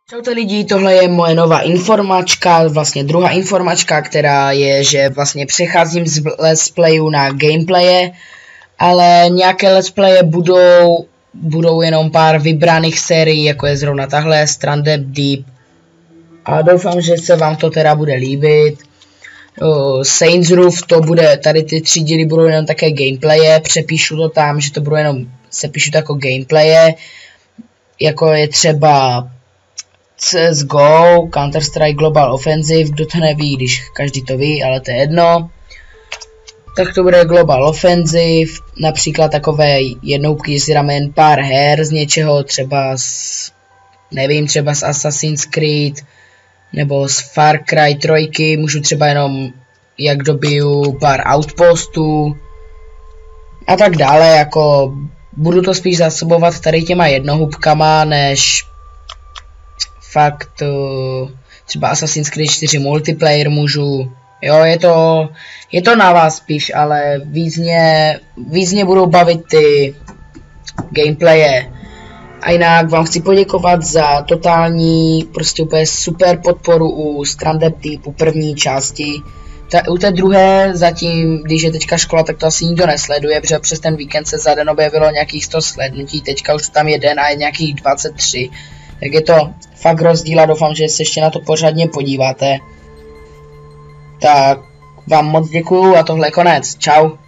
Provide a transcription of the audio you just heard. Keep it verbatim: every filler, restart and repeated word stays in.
Čaute lidi, tohle je moje nová informačka, vlastně druhá informačka, která je, že vlastně přecházím z let's playu na gameplaye, ale nějaké let's playe budou, budou jenom pár vybraných sérií, jako je zrovna tahle, Stranded Deep. A doufám, že se vám to teda bude líbit. Uh, Saints Roof, to bude, tady ty tři díly budou jenom také gameplaye, přepíšu to tam, že to budou jenom, se píšu to jako gameplaye, jako je třeba C S G O, Counter-Strike Global Offensive, kdo to neví, když každý to ví, ale to je jedno. Tak to bude Global Offensive, například takové jednouky z ramen pár her z něčeho, třeba z, nevím, třeba z Assassin's Creed, nebo z Far Cry tři, můžu třeba jenom, jak dobiju pár outpostů, a tak dále, jako budu to spíš zásobovat tady těma jednohubkama, než fakt uh, třeba Assassin's Creed čtyři multiplayer můžu, jo, je to, je to na vás spíš, ale víc mě, víc mě budou bavit ty gameplaye. A jinak vám chci poděkovat za totální, prostě úplně super podporu u Stranded Deep, u první části. Ta, u té druhé zatím, když je teďka škola, tak to asi nikdo nesleduje, protože přes ten víkend se za den objevilo nějakých sto slednutí, teďka už tam je den a je nějakých dvacet tři. Tak je to fakt rozdíl a doufám, že se ještě na to pořádně podíváte. Tak vám moc děkuju a tohle je konec. Čau.